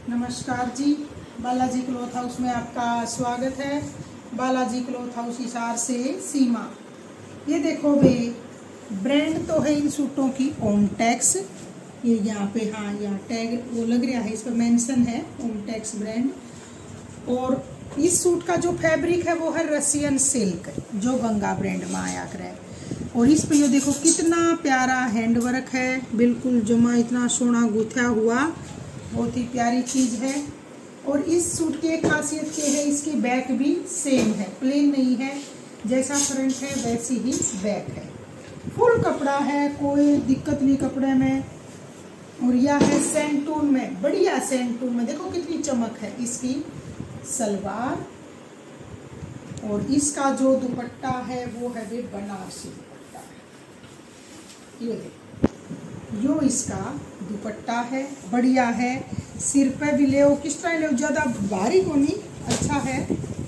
नमस्कार जी, Balaji cloth house में आपका स्वागत है। बालाजी क्लॉथ हाउस हिसार से सीमा। ये देखो बे, ब्रांड तो है इन सूटों की ओमटेक्स। ये यहाँ पे यहाँ टैग वो लग रहा है, इस पर मेंशन है ओमटेक्स ब्रांड। और इस सूट का जो फैब्रिक है वो है रसियन सिल्क, जो गंगा ब्रांड में आया करे। और इस पे ये देखो कितना प्यारा हैंड वर्क है, बिल्कुल जमा इतना सोना गुथा हुआ, बहुत ही प्यारी चीज़ है। और इस सूट की एक खासियत ये है, इसकी बैक भी सेम है, प्लेन नहीं है, जैसा फ्रंट है वैसी ही बैक है। फुल कपड़ा है, कोई दिक्कत नहीं कपड़े में। और यह है सैंटून में, बढ़िया सैंटून में, देखो कितनी चमक है इसकी सलवार। और इसका जो दुपट्टा है वो है वे बनारसी दुपट्टा है। ये देखो, यो इसका दुपट्टा है, बढ़िया है। सिर पे भी ले, किस तरह ले, ज्यादा भारी को नहीं, अच्छा है।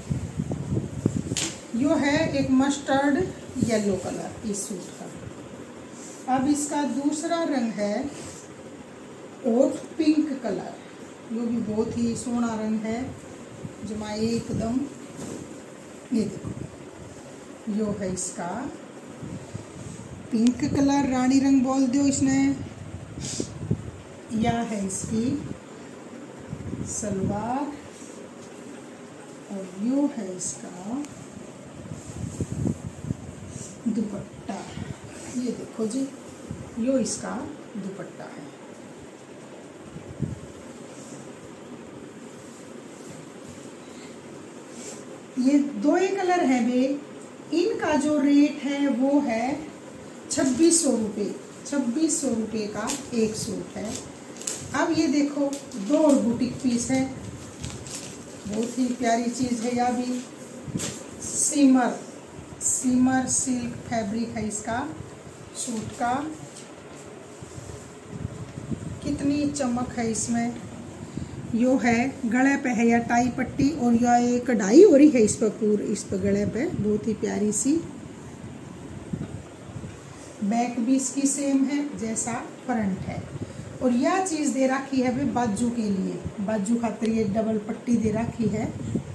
यो है एक मस्टर्ड येलो कलर इस सूट का। अब इसका दूसरा रंग है और पिंक कलर, यो भी बहुत ही सोना रंग है, जमा एकदम। ये देखो, यो है इसका पिंक कलर, रानी रंग बोल दो इसने। यह है इसकी सलवार और यो है इसका दुपट्टा। ये देखो जी, यो इसका दुपट्टा है। ये दो ही कलर है वे। इनका जो रेट है वो है 2600 रुपये। 2600 रुपये का एक सूट है। अब ये देखो, दो और बुटीक पीस है, बहुत ही प्यारी चीज़ है। यह भी सीमर सिल्क फैब्रिक है इसका सूट का। कितनी चमक है इसमें। यो है गले पे है या टाई पट्टी, और यह एक कढ़ाई हो रही है इस पर, इस पर गले पे, बहुत ही प्यारी सी। बैक भी इसकी सेम है जैसा फ्रंट है। और यह चीज़ दे रखी है वे बाजू के लिए, बाजू खातिर ये डबल पट्टी दे रखी है।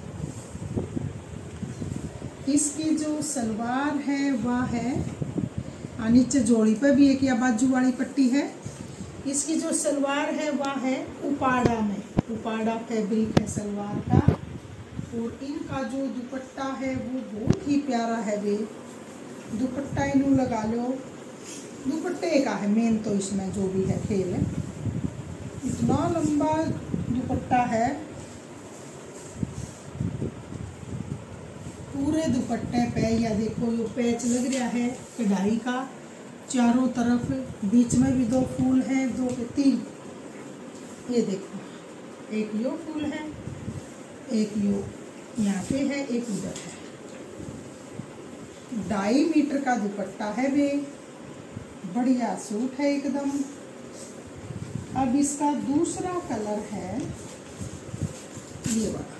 इसकी जो सलवार है वह है, नीचे जोड़ी पे भी एक या बाजू वाली पट्टी है। इसकी जो सलवार है वह है उपाड़ा में, उपाड़ा फैब्रिक है सलवार का। और इनका जो दुपट्टा है वो बहुत ही प्यारा है वे। दुपट्टा इन्हों लगा लो, दुपट्टे का है मेन तो इसमें जो भी है खेल है। इतना लंबा दुपट्टा है, पूरे दुपट्टे पे या देखो यो पैच लग रहा है कढ़ाई का चारों तरफ, बीच में भी दो फूल हैं, दो के तीन। ये देखो, एक यो फूल है, एक यो यहाँ पे है, एक उधर है। 2.5 मीटर का दुपट्टा है वे, बढ़िया सूट है एकदम। अब इसका दूसरा कलर है ये वाला,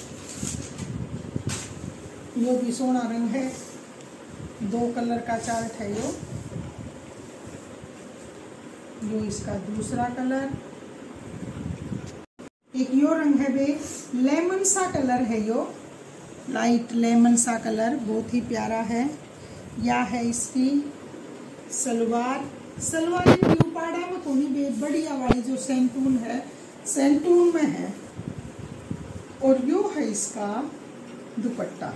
यो भी सोना रंग है, 2 कलर का चार्ट है यो इसका दूसरा कलर। एक यो रंग है वे, लेमन सा कलर है यो, लाइट लेमन सा कलर, बहुत ही प्यारा है। या है इसकी सलवार। सलवार उपाड़ा में कोनी बे, बढ़िया वाली जो सैंटून है, सैंटून में है। और यो है इसका दुपट्टा।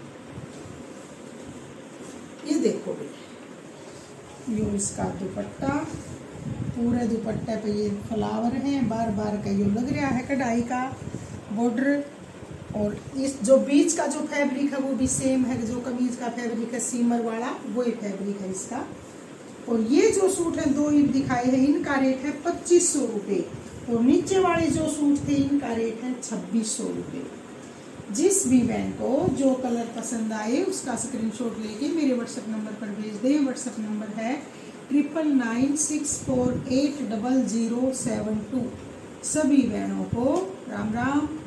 ये देखो बे, यो इसका दुपट्टा, पूरे दुपट्टे पे ये फ्लावर हैं, बार बार का यो लग रहा है कढ़ाई का बॉर्डर। और इस जो बीच का जो फैब्रिक है वो भी सेम है, जो कमीज का फैब्रिक है सीमर वाला, वही फैब्रिक है इसका। और ये जो सूट है 2 ईद दिखाए हैं, इनका रेट है 2500 रुपये। और नीचे वाले जो सूट थे इनका रेट है 2600 रुपये। जिस भी बहन को जो कलर पसंद आए उसका स्क्रीनशॉट लेके मेरे व्हाट्सएप नंबर पर भेज दें। व्हाट्सएप नंबर है 9996480072। सभी बहनों को राम राम।